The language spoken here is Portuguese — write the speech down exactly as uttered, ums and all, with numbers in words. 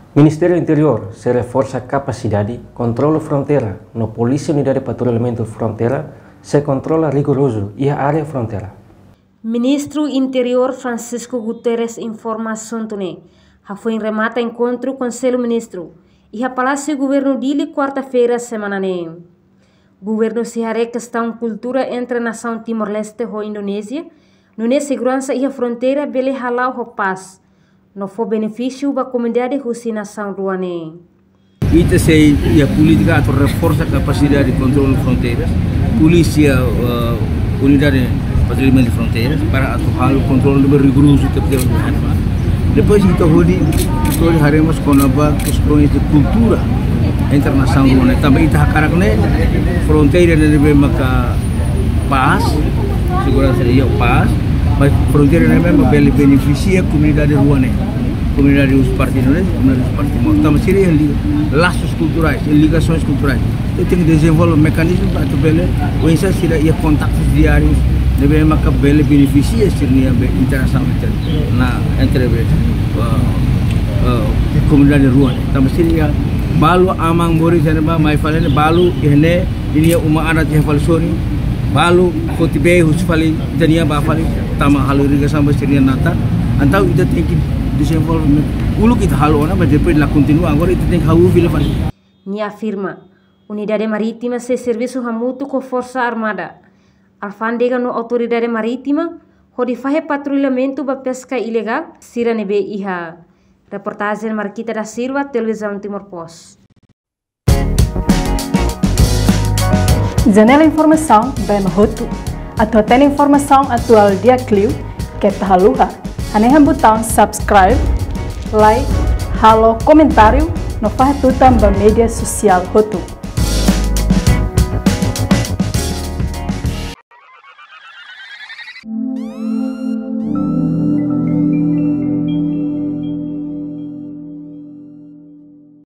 Ministério Interior se reforça a capacidade de controle fronteira. No Polícia Unidade de Patrulhamento Fronteira se controla rigoroso e a área fronteira. Ministro Interior Francisco Guterres informa assunto ha foi em remata encontro Conselho Ministro e a Palácio Governo dili quarta-feira semana ne. Governo se hare questão cultura entre a nação Timor-Leste e Indonésia, no ne segurança e a fronteira bele halau ho paz. No for benefício da comunidade russa nação ruane. Ita sei a política atau reforça a capacidade de controle de fronteiras, polícia uh, unidade patrulhamento de fronteiras para atuar o controle rigoroso que temos. Depois kita hodi nós haremos com nova questões de cultura internacional ruane. Também ita karakne fronteira deve maka paz, segurança e paz. Mas fronteira memang beli beneficia comunidade ruane, comunidade dos partidos, comunidade dos partidos. Estamos seriam laços culturais, ligações culturais. Então tem que desenvolver um mecanismo para tu beli, ou então será ia contatos diários, deve maka beli beneficia seria interação entre na entre comunidade ruane. Estamos seria balu amang bori janeba mai falene balu ihne ini uma adat yang falsoni. Balu kotibe husfali dania bafali tama halu irrigação basteria nata antau ita tem que desenvolver ulu kita halu ona mas depois lá continua agora ita tem que halu vila fali. Ni afirma Unidade Marítima se serviço hamutu com Força Armada alfandega no Autoridade Marítima hodi fahe patrulhamento ba pesca ilegal sira nebe iha. Reportagem Marquita da Silva, Televisão Timor Post. Janela Informação bem Mahotu. Atau tela informação atual dia Clio que tahaluha. Anehan botão subscribe, like, halo comentário no fahatutan ba media sosial Hotu.